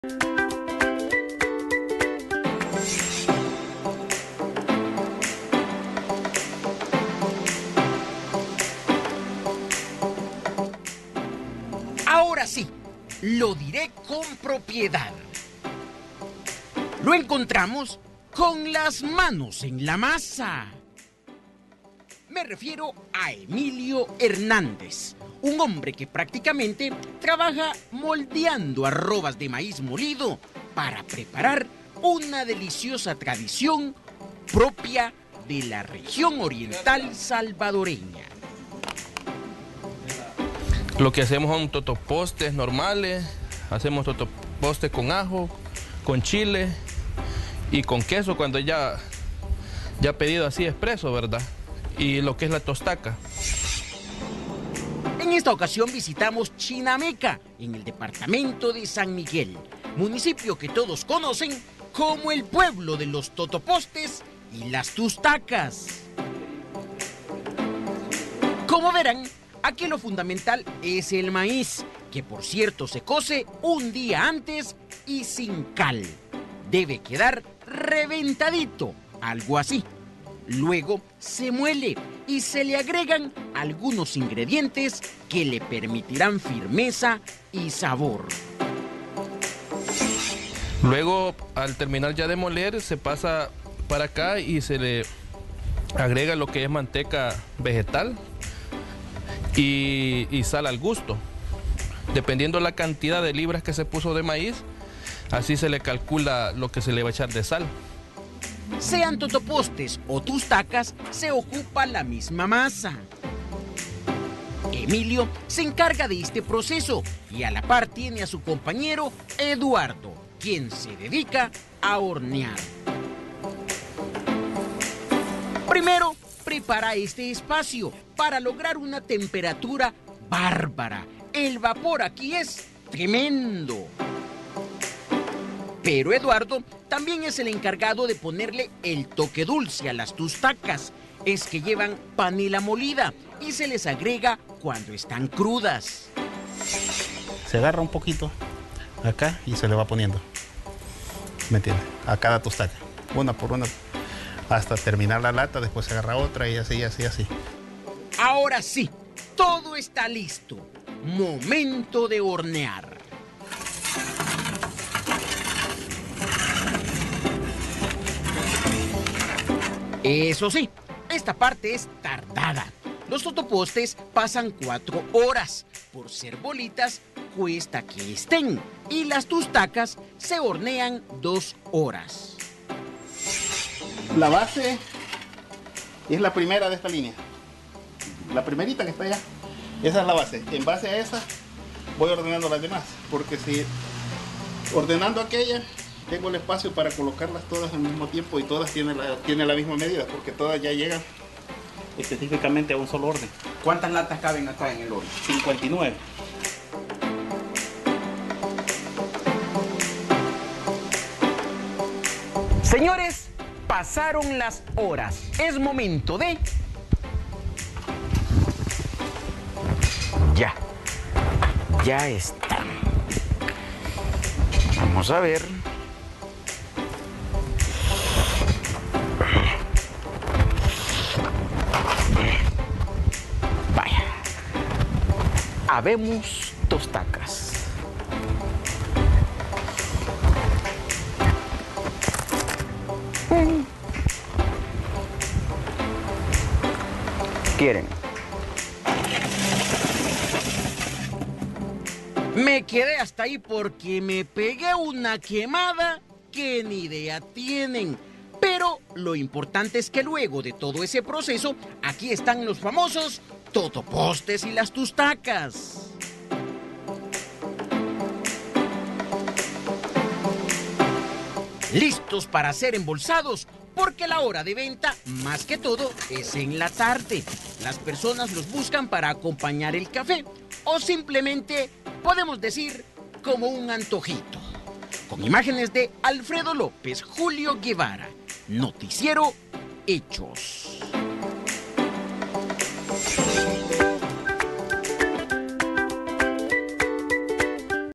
Ahora sí, lo diré con propiedad. Lo encontramos con las manos en la masa. Me refiero a Emilio Hernández, un hombre que prácticamente trabaja moldeando arrobas de maíz molido para preparar una deliciosa tradición propia de la región oriental salvadoreña. Lo que hacemos son totopostes normales, hacemos totopostes con ajo, con chile y con queso cuando ya pedido así expreso, ¿verdad? Y lo que es la tostaca. En esta ocasión visitamos Chinameca, en el departamento de San Miguel, municipio que todos conocen como el pueblo de los totopostes y las tustacas. Como verán, aquí lo fundamental es el maíz, que por cierto se cose un día antes y sin cal. Debe quedar reventadito, algo así. Luego se muele y se le agregan algunos ingredientes que le permitirán firmeza y sabor. Luego, al terminar ya de moler, se pasa para acá y se le agrega lo que es manteca vegetal y sal al gusto. Dependiendo la cantidad de libras que se puso de maíz, así se le calcula lo que se le va a echar de sal. Sean totopostes o tustacas, se ocupa la misma masa. Emilio se encarga de este proceso y a la par tiene a su compañero Eduardo, quien se dedica a hornear. Primero, prepara este espacio para lograr una temperatura bárbara. El vapor aquí es tremendo. Pero Eduardo también es el encargado de ponerle el toque dulce a las tustacas. Es que llevan panela molida y se les agrega cuando están crudas. Se agarra un poquito acá y se le va poniendo, ¿me entiendes? A cada tustaca, una por una, hasta terminar la lata, después se agarra otra y así, así, así. Ahora sí, todo está listo. Momento de hornear. Eso sí, esta parte es tardada. Los totopostes pasan 4 horas. Por ser bolitas, cuesta que estén. Y las tustacas se hornean 2 horas. La base es la primera de esta línea. La primerita que está allá. Esa es la base. En base a esa voy ordenando las demás. Porque si ordenando aquella, tengo el espacio para colocarlas todas al mismo tiempo y todas tienen la misma medida, porque todas ya llegan específicamente a un solo orden. ¿Cuántas latas caben acá en el horno? 59. Señores, pasaron las horas. Es momento de... Ya están. Vamos a ver. Vaya. Habemos tostacas. ¿Quieren? Me quedé hasta ahí porque me pegué una quemada que ni idea tienen. Pero lo importante es que luego de todo ese proceso, aquí están los famosos totopostes y las tustacas. Listos para ser embolsados, porque la hora de venta, más que todo, es en la tarde. Las personas los buscan para acompañar el café o simplemente, podemos decir, como un antojito. Con imágenes de Alfredo López, Julio Guevara, Noticiero Hechos.